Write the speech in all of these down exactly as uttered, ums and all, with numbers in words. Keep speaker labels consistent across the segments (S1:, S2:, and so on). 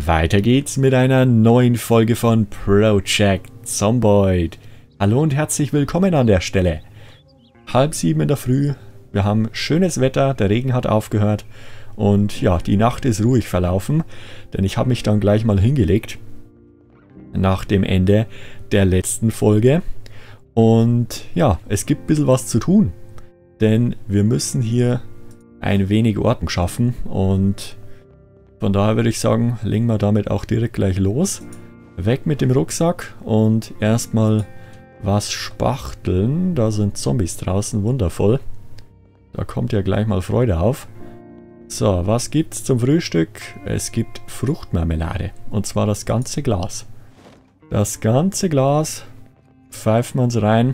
S1: Weiter geht's mit einer neuen Folge von Project Zomboid. Hallo und herzlich willkommen an der Stelle. Halb sieben in der Früh, wir haben schönes Wetter, der Regen hat aufgehört und ja, die Nacht ist ruhig verlaufen, denn ich habe mich dann gleich mal hingelegt nach dem Ende der letzten Folge. Und ja, es gibt ein bisschen was zu tun, denn wir müssen hier ein wenig Ordnung schaffen und von daher würde ich sagen, legen wir damit auch direkt gleich los. Weg mit dem Rucksack und erstmal was spachteln. Da sind Zombies draußen, wundervoll. Da kommt ja gleich mal Freude auf. So, was gibt's zum Frühstück? Es gibt Fruchtmarmelade und zwar das ganze Glas. Das ganze Glas pfeifen wir uns rein.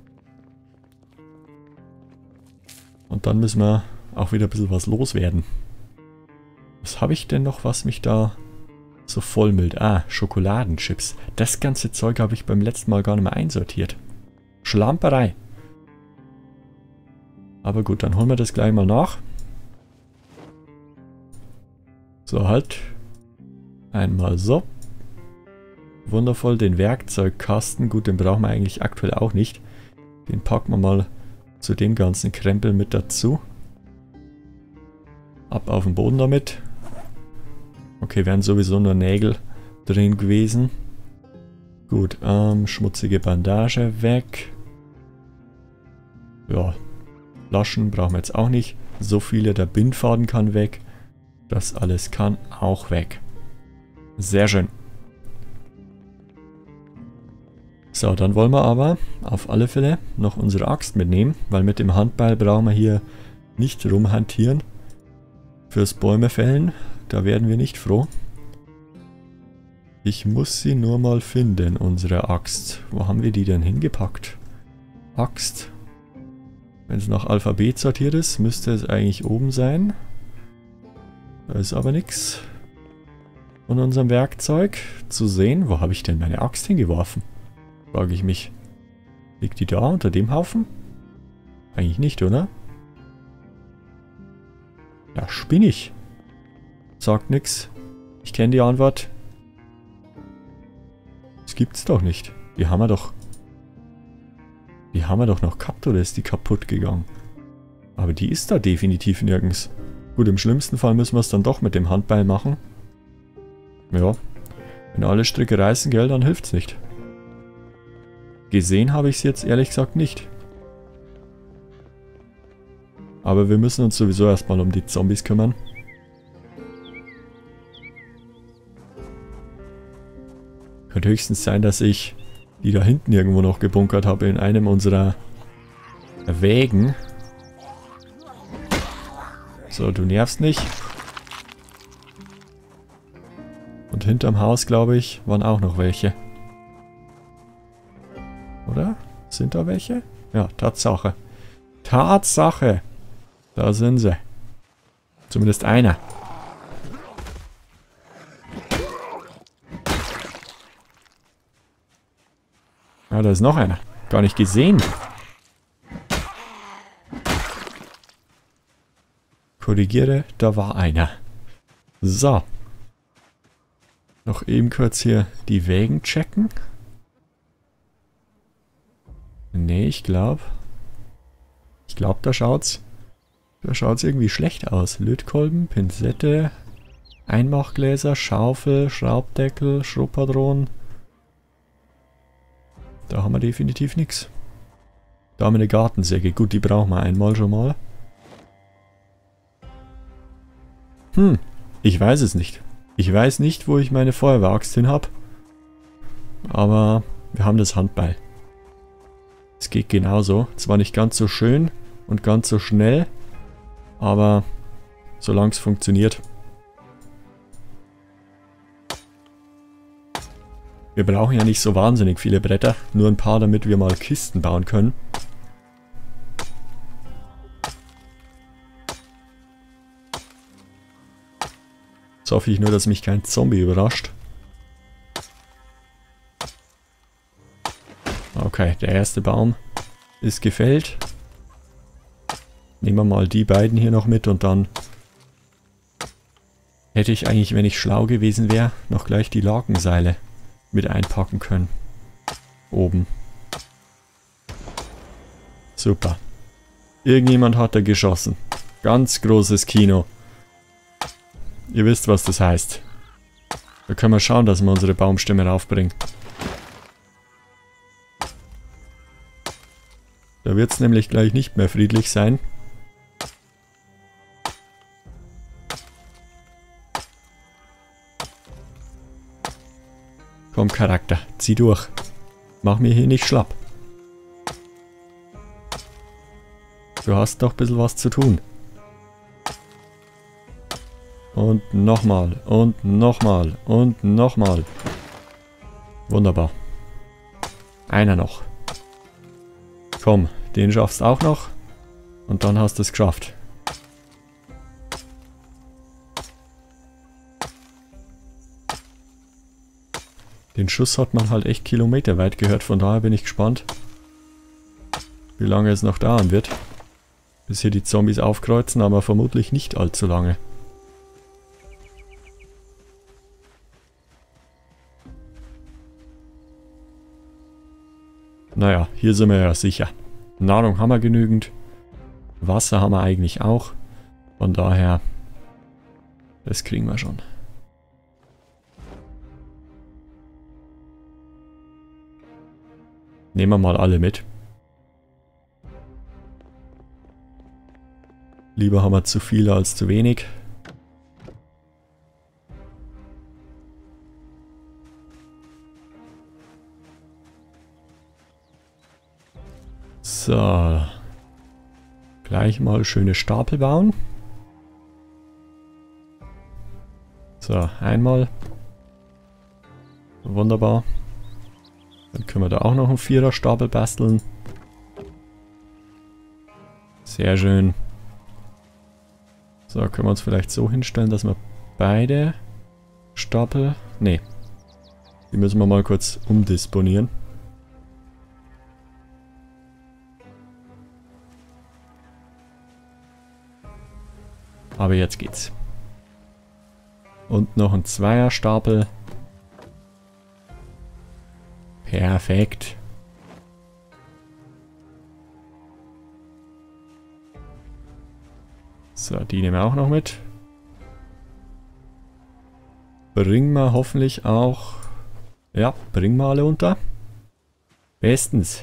S1: Und dann müssen wir auch wieder ein bisschen was loswerden. Was habe ich denn noch, was mich da so vollmüllt? Ah, Schokoladenchips. Das ganze Zeug habe ich beim letzten Mal gar nicht mehr einsortiert. Schlamperei. Aber gut, dann holen wir das gleich mal nach. So, halt. Einmal so. Wundervoll, den Werkzeugkasten. Gut, den brauchen wir eigentlich aktuell auch nicht. Den packen wir mal zu dem ganzen Krempel mit dazu. Ab auf den Boden damit. Okay, wären sowieso nur Nägel drin gewesen. Gut, ähm, schmutzige Bandage weg. Ja, Flaschen brauchen wir jetzt auch nicht. So viele, der Bindfaden kann weg. Das alles kann auch weg. Sehr schön. So, dann wollen wir aber auf alle Fälle noch unsere Axt mitnehmen, weil mit dem Handbeil brauchen wir hier nicht rumhantieren. Fürs Bäume fällen, da werden wir nicht froh. Ich muss sie nur mal finden, unsere Axt. Wo haben wir die denn hingepackt? Axt. Wenn es nach Alphabet sortiert ist, müsste es eigentlich oben sein. Da ist aber nichts von unserem Werkzeug zu sehen. Wo habe ich denn meine Axt hingeworfen? Frage ich mich. Liegt die da unter dem Haufen? Eigentlich nicht, oder? Ja, spinne ich. Sagt nix. Ich kenne die Antwort. Das gibt's doch nicht. Die haben wir doch. Die haben wir doch noch gehabt, oder ist die kaputt gegangen? Aber die ist da definitiv nirgends. Gut, im schlimmsten Fall müssen wir es dann doch mit dem Handbeil machen. Ja. Wenn alle Stricke reißen, gell, dann hilft's nicht. Gesehen habe ich es jetzt ehrlich gesagt nicht. Aber wir müssen uns sowieso erstmal um die Zombies kümmern. Könnte höchstens sein, dass ich die da hinten irgendwo noch gebunkert habe in einem unserer Wägen. So, du nervst nicht. Und hinterm Haus, glaube ich, waren auch noch welche. Oder? Sind da welche? Ja, Tatsache. Tatsache! Da sind sie. Zumindest einer. Ah, da ist noch einer. Gar nicht gesehen. Korrigiere, da war einer. So. Noch eben kurz hier die Wägen checken. Nee, ich glaube. Ich glaube, da schaut's. Da schaut's irgendwie schlecht aus. Lötkolben, Pinzette, Einmachgläser, Schaufel, Schraubdeckel, Schrotpatronen. Da haben wir definitiv nichts. Da haben wir eine Gartensäge. Gut, die brauchen wir einmal schon mal. Hm, ich weiß es nicht. Ich weiß nicht, wo ich meine Feuerwehraxt hin habe. Aber wir haben das Handbeil. Es geht genauso. Zwar nicht ganz so schön und ganz so schnell, aber solange es funktioniert. Wir brauchen ja nicht so wahnsinnig viele Bretter, nur ein paar, damit wir mal Kisten bauen können. Jetzt hoffe ich nur, dass mich kein Zombie überrascht. Okay, der erste Baum ist gefällt. Nehmen wir mal die beiden hier noch mit und dann Hätte ich eigentlich, wenn ich schlau gewesen wäre, noch gleich die Lakenseile mit einpacken können. Oben. Super. Irgendjemand hat da geschossen. Ganz großes Kino. Ihr wisst, was das heißt. Da können wir schauen, dass wir unsere Baumstämme raufbringen. Da wird es nämlich gleich nicht mehr friedlich sein. Komm, Charakter, zieh durch. Mach mir hier nicht schlapp. Du hast doch ein bisschen was zu tun. Und nochmal, und nochmal, und nochmal. Wunderbar. Einer noch. Komm, den schaffst auch noch. Und dann hast du es geschafft. Den Schuss hat man halt echt kilometerweit gehört, von daher bin ich gespannt, wie lange es noch dauern wird, bis hier die Zombies aufkreuzen, aber vermutlich nicht allzu lange. Naja, hier sind wir ja sicher. Nahrung haben wir genügend, Wasser haben wir eigentlich auch, von daher, das kriegen wir schon. Nehmen wir mal alle mit. Lieber haben wir zu viele als zu wenig. So. Gleich mal schöne Stapel bauen. So, einmal. Wunderbar. Dann können wir da auch noch einen Vierer-Stapel basteln. Sehr schön. So, können wir uns vielleicht so hinstellen, dass wir beide Stapel... Ne. Die müssen wir mal kurz umdisponieren. Aber jetzt geht's. Und noch ein Zweier-Stapel. Perfekt. So, die nehmen wir auch noch mit. Bringen wir hoffentlich auch... Ja, bringen wir alle unter. Bestens.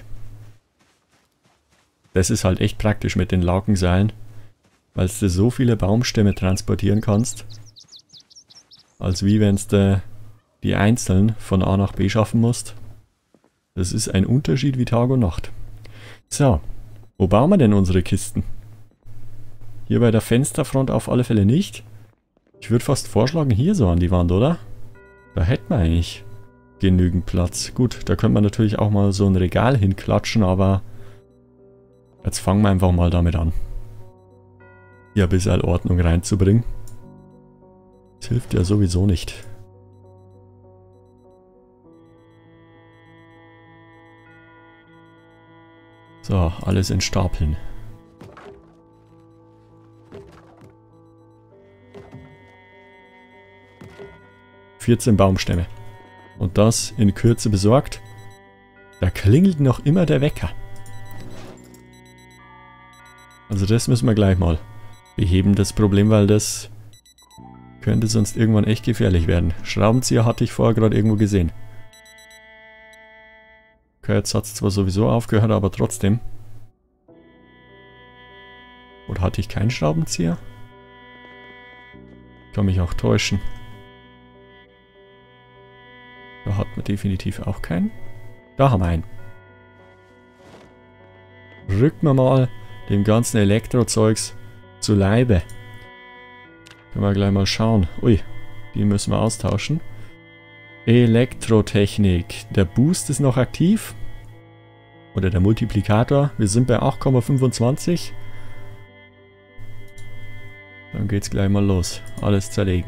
S1: Das ist halt echt praktisch mit den Laukenseilen, weil du so viele Baumstämme transportieren kannst, als wie wenn du die einzeln von A nach B schaffen musst. Das ist ein Unterschied wie Tag und Nacht. So, wo bauen wir denn unsere Kisten? Hier bei der Fensterfront auf alle Fälle nicht. Ich würde fast vorschlagen, hier so an die Wand, oder? Da hätten wir eigentlich genügend Platz. Gut, da könnte man natürlich auch mal so ein Regal hinklatschen, aber jetzt fangen wir einfach mal damit an. Hier ein bisschen Ordnung reinzubringen. Das hilft ja sowieso nicht. So, alles in Stapeln. vierzehn Baumstämme. Und das in Kürze besorgt. Da klingelt noch immer der Wecker. Also das müssen wir gleich mal beheben, das Problem, weil das könnte sonst irgendwann echt gefährlich werden. Schraubenzieher hatte ich vorher gerade irgendwo gesehen. Okay, jetzt hat es zwar sowieso aufgehört, aber trotzdem. Oder hatte ich keinen Schraubenzieher? Kann mich auch täuschen. Da hat man definitiv auch keinen. Da haben wir einen. Rücken wir mal dem ganzen Elektrozeugs zu Leibe. Können wir gleich mal schauen. Ui, die müssen wir austauschen. Elektrotechnik. Der Boost ist noch aktiv. Oder der Multiplikator. Wir sind bei acht Komma fünfundzwanzig. Dann geht's gleich mal los. Alles zerlegen.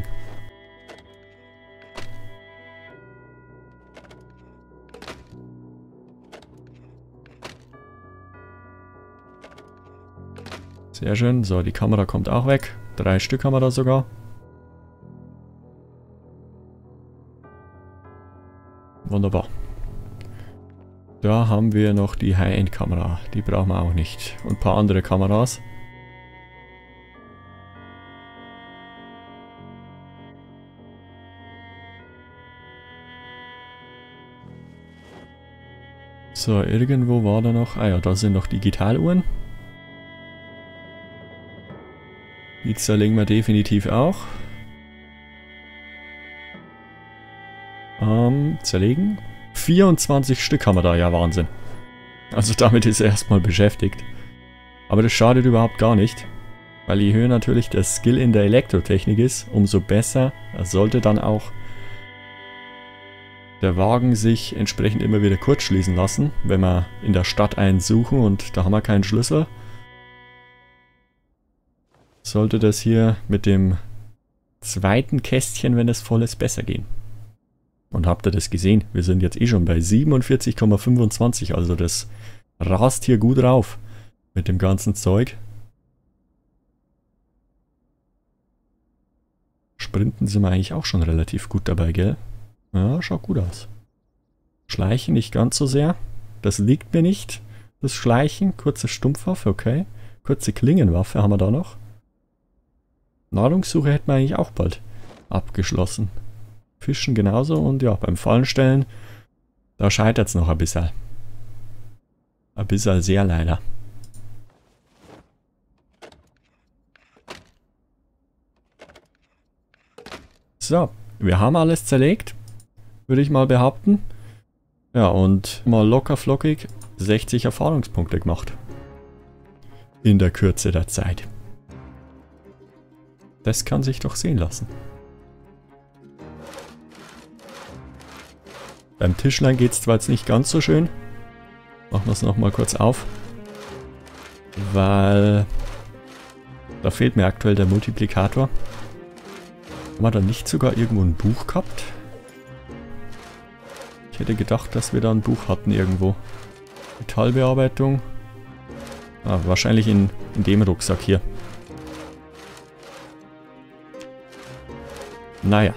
S1: Sehr schön. So, die Kamera kommt auch weg. Drei Stück haben wir da sogar. Wunderbar. Da haben wir noch die High-End-Kamera. Die brauchen wir auch nicht. Und ein paar andere Kameras. So, irgendwo war da noch... Ah ja, da sind noch Digitaluhren. Die zerlegen wir definitiv auch. Ähm, zerlegen. vierundzwanzig Stück haben wir da, ja Wahnsinn. Also damit ist er erstmal beschäftigt. Aber das schadet überhaupt gar nicht. Weil je höher natürlich der Skill in der Elektrotechnik ist, umso besser sollte dann auch der Wagen sich entsprechend immer wieder kurzschließen lassen, wenn wir in der Stadt einen suchen und da haben wir keinen Schlüssel. Sollte das hier mit dem zweiten Kästchen, wenn es voll ist, besser gehen. Und habt ihr das gesehen? Wir sind jetzt eh schon bei siebenundvierzig Komma fünfundzwanzig, also das rast hier gut rauf mit dem ganzen Zeug. Sprinten sind wir eigentlich auch schon relativ gut dabei, gell? Ja, schaut gut aus. Schleichen nicht ganz so sehr. Das liegt mir nicht. Das Schleichen. Kurze Stumpfwaffe, okay. Kurze Klingenwaffe haben wir da noch. Nahrungssuche hätten wir eigentlich auch bald abgeschlossen. Fischen genauso und ja, beim Fallenstellen, da scheitert es noch ein bisschen. Ein bisschen sehr leider. So, wir haben alles zerlegt. Würde ich mal behaupten. Ja, und mal locker flockig sechzig Erfahrungspunkte gemacht. In der Kürze der Zeit. Das kann sich doch sehen lassen. Beim Tischlein geht es zwar jetzt nicht ganz so schön. Machen wir es nochmal kurz auf. Weil da fehlt mir aktuell der Multiplikator. Haben wir da nicht sogar irgendwo ein Buch gehabt? Ich hätte gedacht, dass wir da ein Buch hatten irgendwo. Metallbearbeitung. Ah, wahrscheinlich in, in dem Rucksack hier. Naja.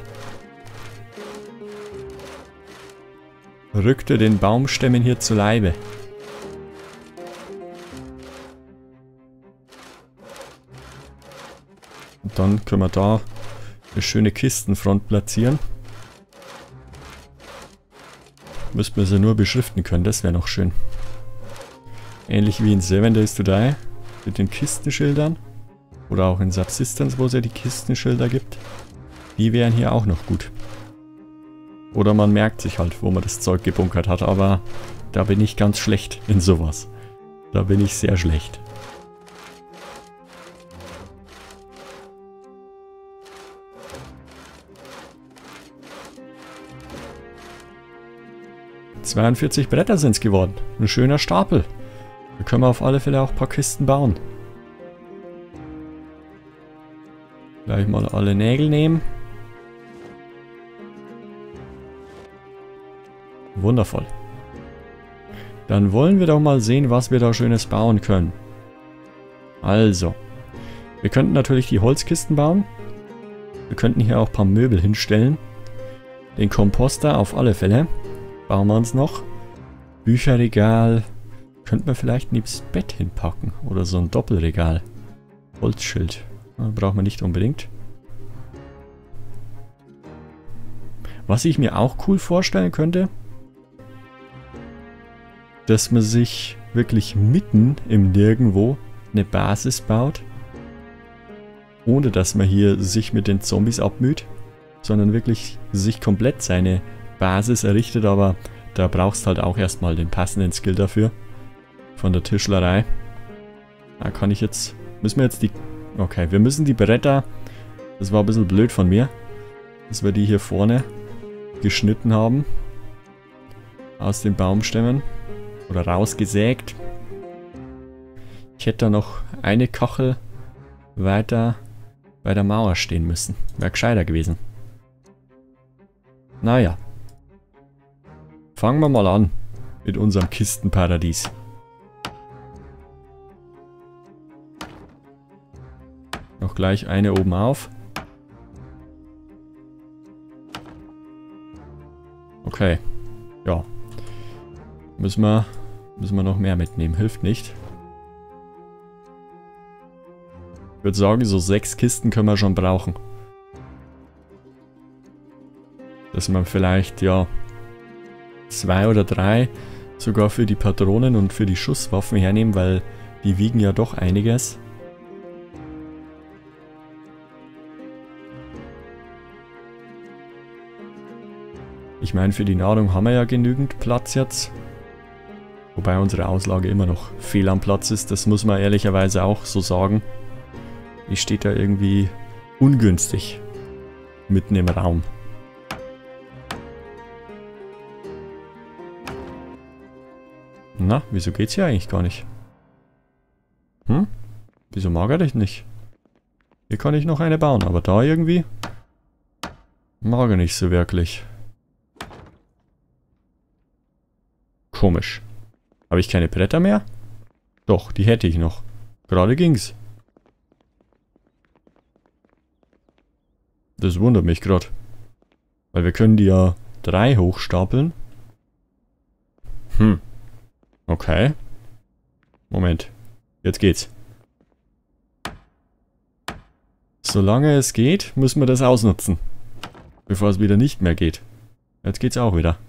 S1: Rückte den Baumstämmen hier zu Leibe. Und dann können wir da eine schöne Kistenfront platzieren. Müssten wir sie nur beschriften können, das wäre noch schön. Ähnlich wie in Seven Days to Die mit den Kistenschildern. Oder auch in Subsistence, wo es ja die Kistenschilder gibt. Die wären hier auch noch gut. Oder man merkt sich halt, wo man das Zeug gebunkert hat, aber da bin ich ganz schlecht in sowas. Da bin ich sehr schlecht. zweiundvierzig Bretter sind es geworden. Ein schöner Stapel. Da können wir auf alle Fälle auch ein paar Kisten bauen. Gleich mal alle Nägel nehmen. Wundervoll. Dann wollen wir doch mal sehen, was wir da Schönes bauen können. Also. Wir könnten natürlich die Holzkisten bauen. Wir könnten hier auch ein paar Möbel hinstellen. Den Komposter auf alle Fälle. Bauen wir uns noch. Bücherregal. Könnten wir vielleicht neben das Bett hinpacken. Oder so ein Doppelregal. Holzschild. Ja, brauchen wir nicht unbedingt. Was ich mir auch cool vorstellen könnte, dass man sich wirklich mitten im Nirgendwo eine Basis baut. Ohne dass man hier sich mit den Zombies abmüht. Sondern wirklich sich komplett seine Basis errichtet, aber da brauchst halt auch erstmal den passenden Skill dafür. Von der Tischlerei. Da kann ich jetzt... Müssen wir jetzt die... Okay, wir müssen die Bretter... Das war ein bisschen blöd von mir. Dass wir die hier vorne geschnitten haben. Aus den Baumstämmen. Oder rausgesägt. Ich hätte da noch eine Kachel weiter bei der Mauer stehen müssen. Wäre gescheiter gewesen. Naja. Fangen wir mal an mit unserem Kistenparadies. Noch gleich eine oben auf. Okay. Ja. Müssen wir, müssen wir noch mehr mitnehmen. Hilft nicht. Ich würde sagen, so sechs Kisten können wir schon brauchen. Dass man vielleicht, ja, zwei oder drei sogar für die Patronen und für die Schusswaffen hernehmen, weil die wiegen ja doch einiges. Ich meine, für die Nahrung haben wir ja genügend Platz jetzt. Wobei unsere Auslage immer noch fehl am Platz ist, das muss man ehrlicherweise auch so sagen. Die steht da irgendwie ungünstig mitten im Raum. Na, wieso geht's hier eigentlich gar nicht? Hm? Wieso mag er dich nicht? Hier kann ich noch eine bauen, aber da irgendwie mag er nicht so wirklich. Komisch. Habe ich keine Bretter mehr? Doch, die hätte ich noch. Gerade ging's. Das wundert mich gerade. Weil wir können die ja drei hochstapeln. Hm. Okay. Moment. Jetzt geht's. Solange es geht, müssen wir das ausnutzen. Bevor es wieder nicht mehr geht. Jetzt geht's auch wieder.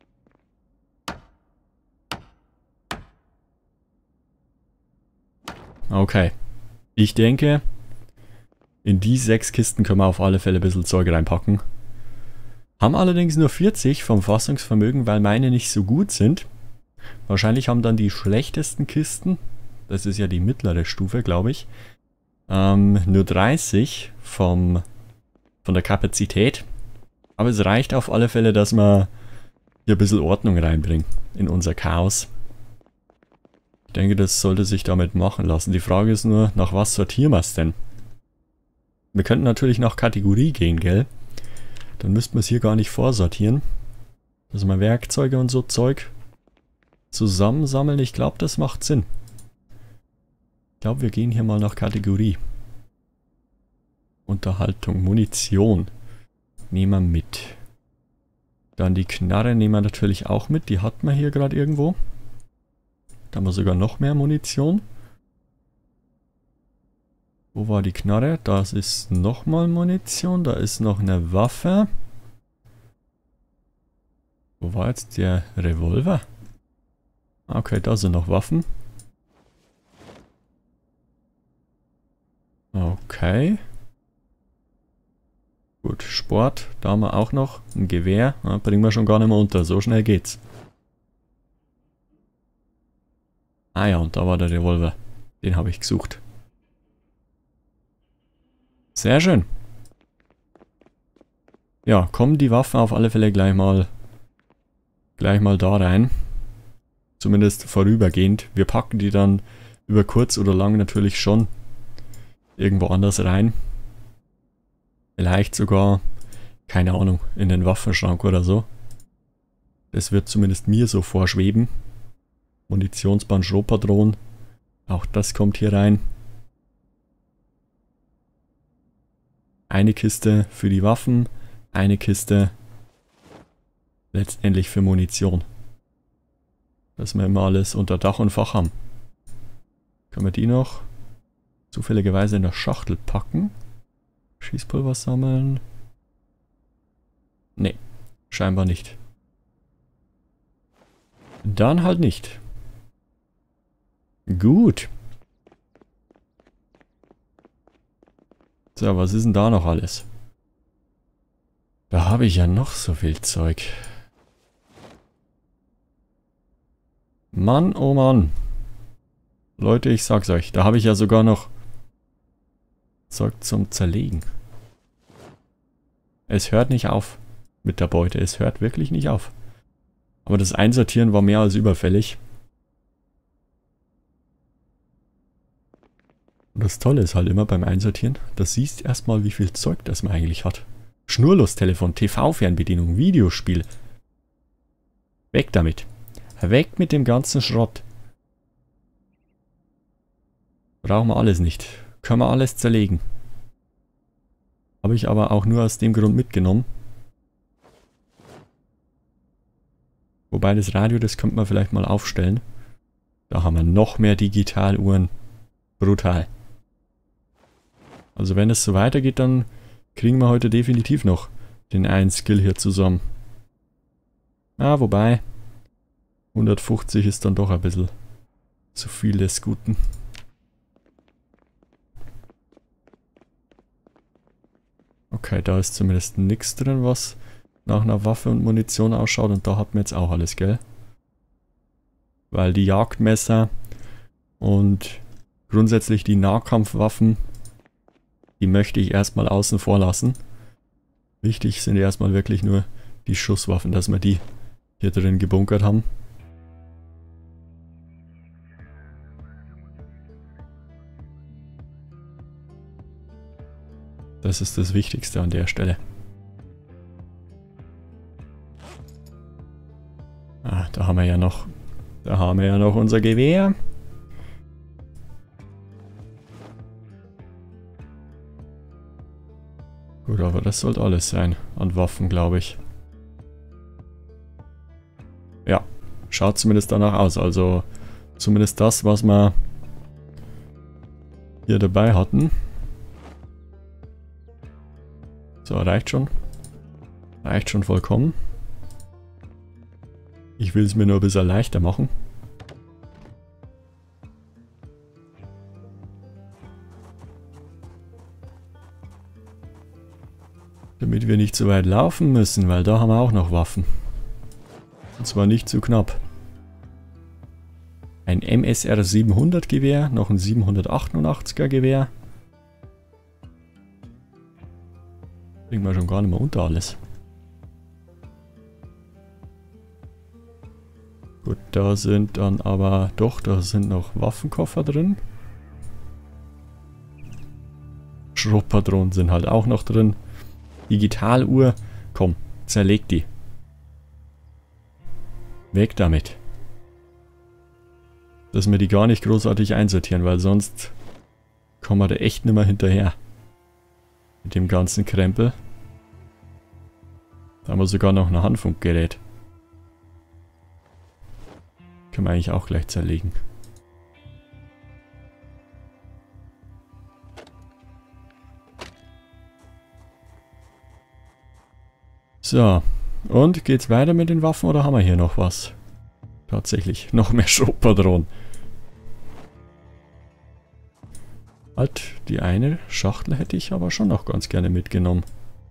S1: Okay. Ich denke, in die sechs Kisten können wir auf alle Fälle ein bisschen Zeug reinpacken. Haben allerdings nur vierzig vom Fassungsvermögen, weil meine nicht so gut sind. Wahrscheinlich haben dann die schlechtesten Kisten, das ist ja die mittlere Stufe, glaube ich, ähm, nur dreißig vom, von der Kapazität. Aber es reicht auf alle Fälle, dass wir hier ein bisschen Ordnung reinbringen in unser Chaos. Ich denke, das sollte sich damit machen lassen. Die Frage ist nur, nach was sortieren wir es denn? Wir könnten natürlich nach Kategorie gehen, gell? Dann müssten wir es hier gar nicht vorsortieren. Also mal Werkzeuge und so Zeug zusammensammeln. Ich glaube, das macht Sinn. Ich glaube, wir gehen hier mal nach Kategorie. Unterhaltung, Munition. Nehmen wir mit. Dann die Knarre nehmen wir natürlich auch mit. Die hat man hier gerade irgendwo. Da haben wir sogar noch mehr Munition. Wo war die Knarre? Das ist nochmal Munition. Da ist noch eine Waffe. Wo war jetzt der Revolver? Okay, da sind noch Waffen. Okay. Gut, Sport. Da haben wir auch noch ein Gewehr. Ja, bringen wir schon gar nicht mehr unter. So schnell geht's. Ah ja, und da war der Revolver. Den habe ich gesucht. Sehr schön. Ja, kommen die Waffen auf alle Fälle gleich mal gleich mal da rein. Zumindest vorübergehend. Wir packen die dann über kurz oder lang natürlich schon irgendwo anders rein. Vielleicht sogar, keine Ahnung, in den Waffenschrank oder so. Das wird zumindest mir so vorschweben. Munitionsband, Schrotpatronen. Auch das kommt hier rein. Eine Kiste für die Waffen, eine Kiste letztendlich für Munition. Dass wir immer alles unter Dach und Fach haben. Können wir die noch zufälligerweise in der Schachtel packen? Schießpulver sammeln? Nee, scheinbar nicht. Dann halt nicht. Gut. So, was ist denn da noch alles? Da habe ich ja noch so viel Zeug. Mann, oh Mann. Leute, ich sag's euch, da habe ich ja sogar noch Zeug zum Zerlegen. Es hört nicht auf mit der Beute. Es hört wirklich nicht auf. Aber das Einsortieren war mehr als überfällig. Und das Tolle ist halt immer beim Einsortieren, da siehst du erstmal, wie viel Zeug das man eigentlich hat. Schnurlostelefon, T V-Fernbedienung, Videospiel. Weg damit. Weg mit dem ganzen Schrott. Brauchen wir alles nicht. Können wir alles zerlegen. Habe ich aber auch nur aus dem Grund mitgenommen. Wobei das Radio, das könnte man vielleicht mal aufstellen. Da haben wir noch mehr Digitaluhren. Brutal. Also wenn es so weitergeht, dann kriegen wir heute definitiv noch den einen Skill hier zusammen. Ah, wobei hundertfünfzig ist dann doch ein bisschen zu viel des Guten. Okay, da ist zumindest nichts drin, was nach einer Waffe und Munition ausschaut. Und da hat man jetzt auch alles, gell? Weil die Jagdmesser und grundsätzlich die Nahkampfwaffen, die möchte ich erstmal außen vor lassen. Wichtig sind erstmal wirklich nur die Schusswaffen, dass wir die hier drin gebunkert haben. Das ist das Wichtigste an der Stelle. Ah, da haben wir ja noch, da haben wir ja noch unser Gewehr. Gut, aber das sollte alles sein an Waffen, glaube ich. Ja, schaut zumindest danach aus. Also zumindest das, was wir hier dabei hatten. So, reicht schon. Reicht schon vollkommen. Ich will es mir nur ein bisschen leichter machen. Damit wir nicht so weit laufen müssen, weil da haben wir auch noch Waffen. Und zwar nicht zu knapp. Ein M S R siebenhundert Gewehr, noch ein siebenhundertachtundachtzig er Gewehr. Kriegen wir schon gar nicht mehr unter alles. Gut, da sind dann aber doch, da sind noch Waffenkoffer drin. Schrotpatronen sind halt auch noch drin. Digitaluhr, komm, zerleg die. Weg damit. Dass wir die gar nicht großartig einsortieren, weil sonst kommen wir da echt nicht mehr hinterher. Mit dem ganzen Krempel. Da haben wir sogar noch ein Handfunkgerät. Können wir eigentlich auch gleich zerlegen. So, und geht's weiter mit den Waffen oder haben wir hier noch was? Tatsächlich, noch mehr Schrotpatronen. Halt, die eine Schachtel hätte ich aber schon noch ganz gerne mitgenommen.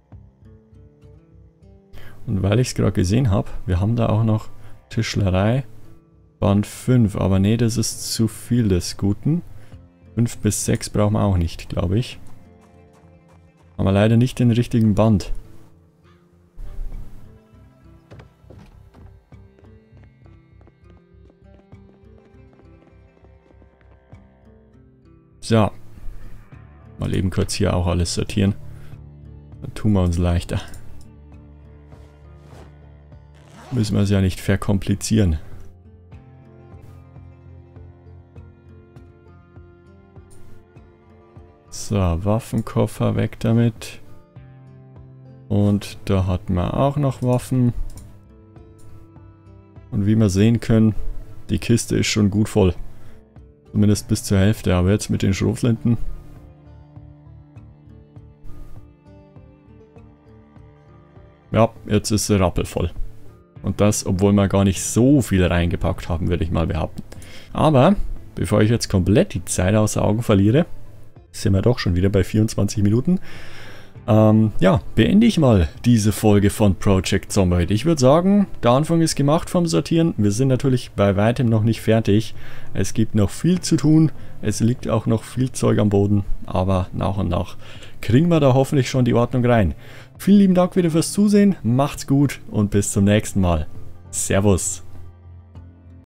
S1: Und weil ich es gerade gesehen habe, wir haben da auch noch Tischlerei, Band fünf, aber nee, das ist zu viel des Guten. fünf bis sechs brauchen wir auch nicht, glaube ich. Haben wir leider nicht den richtigen Band. So. Mal eben kurz hier auch alles sortieren. Dann tun wir uns leichter. Müssen wir es ja nicht verkomplizieren. So, Waffenkoffer weg damit. Und da hatten wir auch noch Waffen. Und wie wir sehen können, die Kiste ist schon gut voll. Zumindest bis zur Hälfte, aber jetzt mit den Schrotflinten. Ja, jetzt ist sie rappelvoll. Und das, obwohl wir gar nicht so viel reingepackt haben, würde ich mal behaupten. Aber, bevor ich jetzt komplett die Zeit außer Augen verliere, sind wir doch schon wieder bei vierundzwanzig Minuten. Ähm, ja, beende ich mal diese Folge von Project Zomboid. Ich würde sagen, der Anfang ist gemacht vom Sortieren. Wir sind natürlich bei weitem noch nicht fertig. Es gibt noch viel zu tun. Es liegt auch noch viel Zeug am Boden. Aber nach und nach kriegen wir da hoffentlich schon die Ordnung rein. Vielen lieben Dank wieder fürs Zusehen. Macht's gut und bis zum nächsten Mal. Servus.